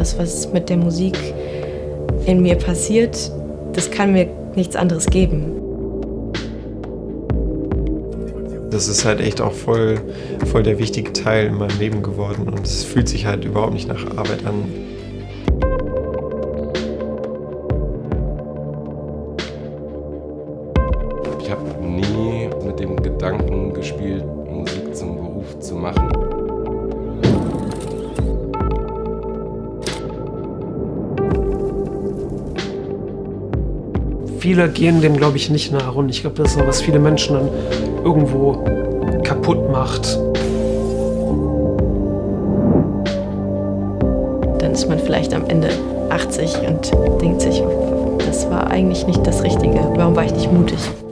das, was mit der Musik in mir passiert, das kann mir nichts anderes geben. Das ist halt echt auch voll der wichtige Teil in meinem Leben geworden und es fühlt sich halt überhaupt nicht nach Arbeit an. Ich habe nie mit dem Gedanken gespielt, Musik zum Beruf zu machen. Viele gehen dem, glaube ich, nicht nach und ich glaube, das ist so, was viele Menschen dann irgendwo kaputt macht. Dann ist man vielleicht am Ende 80 und denkt sich, das war eigentlich nicht das Richtige. Warum war ich nicht mutig?